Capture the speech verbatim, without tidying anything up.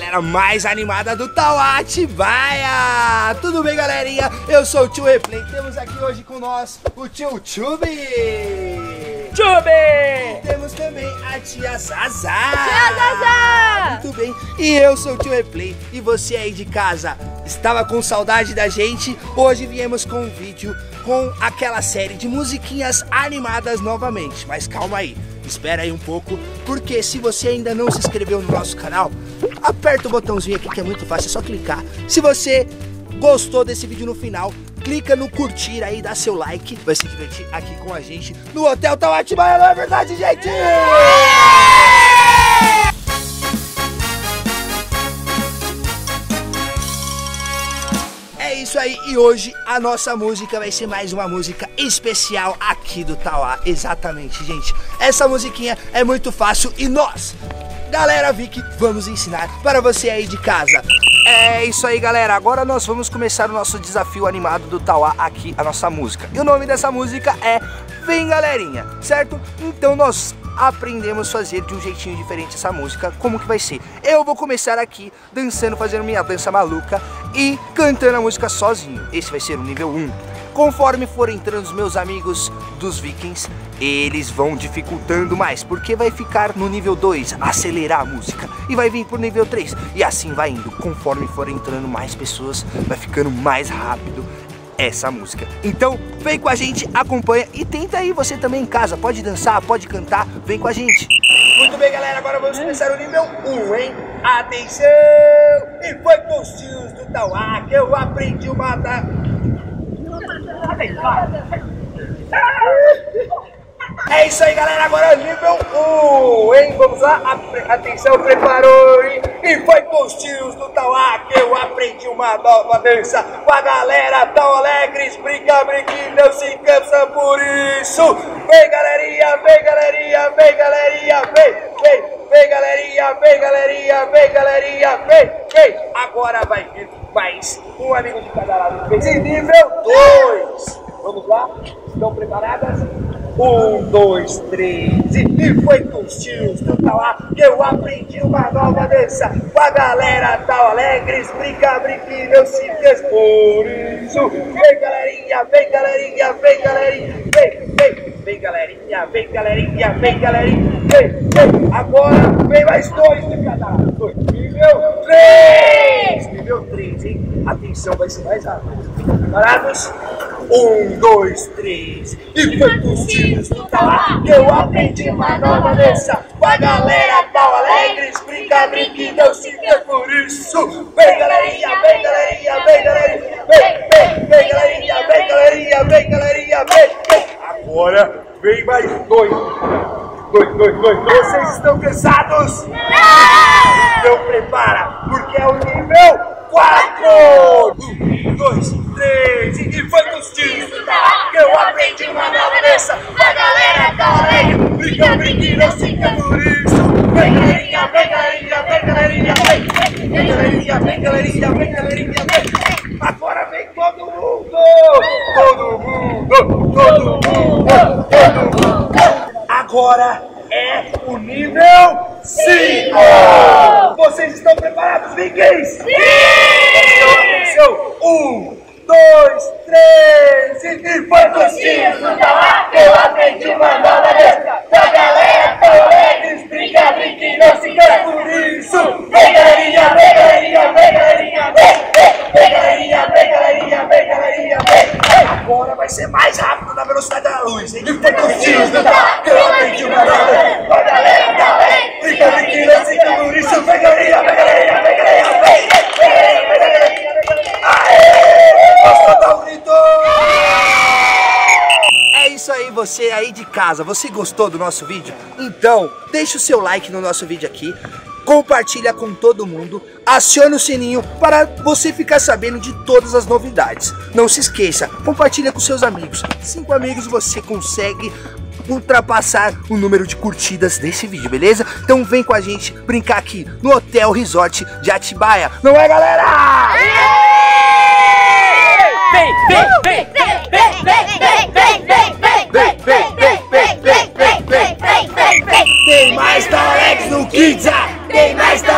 galera mais animada do Tauá Atibaia. Tudo bem, galerinha? Eu sou o Tio Replay. Temos aqui hoje com nós o Tio Chubi. Chubi! E temos também a Tia Zazá. Tia Zazá! Muito bem. E eu sou o Tio Replay. E você aí de casa, estava com saudade da gente? Hoje viemos com um vídeo com aquela série de musiquinhas animadas novamente. Mas calma aí. Espera aí um pouco, porque se você ainda não se inscreveu no nosso canal, aperta o botãozinho aqui que é muito fácil, é só clicar. Se você gostou desse vídeo no final, clica no curtir aí, dá seu like, vai se divertir aqui com a gente no Hotel Tauá Atibaia, não é verdade, gente? É isso aí, e hoje a nossa música vai ser mais uma música especial aqui do Tauá. Exatamente, gente. Essa musiquinha é muito fácil e nós, galera Vic, vamos ensinar para você aí de casa. É isso aí, galera. Agora nós vamos começar o nosso desafio animado do Tauá aqui, a nossa música. E o nome dessa música é Vem Galerinha, certo? Então nós aprendemos a fazer de um jeitinho diferente essa música. Como que vai ser? Eu vou começar aqui dançando, fazendo minha dança maluca e cantando a música sozinho. Esse vai ser o nível um. Conforme for entrando os meus amigos dos Vikings, eles vão dificultando mais, porque vai ficar no nível dois, acelerar a música, e vai vir pro nível três, e assim vai indo. Conforme for entrando mais pessoas, vai ficando mais rápido essa música. Então vem com a gente, acompanha e tenta aí você também em casa. Pode dançar, pode cantar, vem com a gente. Muito bem, galera, agora vamos começar o nível um, hein? Atenção! E foi com os tios do Tauá que eu aprendi uma da... É isso aí, galera, agora é nível um, hein? Vamos lá, atenção, preparou, hein? E foi com os tios do Tauá que eu aprendi uma nova dança. Com a galera tão alegres, brinca, brinca e não se cansa por isso. Vem, galerinha, vem, galerinha, vem, galerinha, vem, vem, vem, galerinha, vem, galerinha, vem, galerinha, vem, vem. Agora vai vir mais um amigo de cada lado. Em nível dois. Vamos lá? Estão preparadas? Um, dois, três, e foi com os tios do Tauá que eu aprendi uma nova dança. Com a galera tão alegres, brinca, brinca e não se cansa por isso. Vem, galerinha, vem, galerinha, vem, galerinha, vem, vem, vem, galerinha, vem, galerinha, vem, galerinha, vem, vem. Agora vem mais dois de cada lado. Nível três, nível três, hein? Atenção, vai ser mais rápido. Preparados? Um, dois, três, e foi com os tios do Tauá que eu aprendi uma nova dança. Com a galera tão alegres, brinca, brinca e não se cansa por isso. Vem, galerinha, vem, galerinha, vem, galerinha, vem, vem, vem, galerinha, vem, galerinha, vem, galerinha, vem, vem. Agora vem mais dois. Dois, dois, dois, dois. Vocês estão cansados? Não! Então prepara, porque é o nível quatro. Um, dois, três, e foi com os tios do Tauá que eu aprendi uma nova dança. A galera tá alegre, brinca, brinca e não se cansa por isso. Vem, galerinha, vem, galerinha, vem, galerinha, vem, vem, galerinha, vem, galerinha, vem, galerinha, vem. Agora vem todo mundo, todo mundo, todo mundo, todo mundo. Agora é o nível cinco. Vocês estão preparados, Vikings? Sim! Atenção, um, dois, três, e foi com os tios do Tauá que eu aprendi uma nova dança. A galera tão alegres, brinca, brinca e não se cansa por isso. Vem, galerinha, vem, galerinha, vem, galerinha, vem, vem, galerinha, vem, galerinha, vem, galerinha, vem. Agora vai ser mais rápido na velocidade da luz, hein? E foi com os tios do Tauá que eu aprendi uma nova dança. A galera tão alegres, brinca, brinca e não se cansa por isso. Vem, galerinha, vem, galerinha, vem, galerinha, vem, vem, galerinha, vem, galerinha. Aê! Posso soltar um grito? É isso aí, você aí de casa, você gostou do nosso vídeo? Então, deixa o seu like no nosso vídeo aqui, compartilha com todo mundo, aciona o sininho para você ficar sabendo de todas as novidades. Não se esqueça, compartilha com seus amigos. Cinco amigos você consegue ultrapassar o número de curtidas desse vídeo, beleza? Então vem com a gente brincar aqui no Hotel Resort de Atibaia, não é, galera? Vem, vem, vem, vem, vem, vem, vem, vem, vem, vem, Vem, vem, vem, vem, vem, vem, vem, vem, vem, vem. Tem mais Tauá no Kids, tem mais Tauá.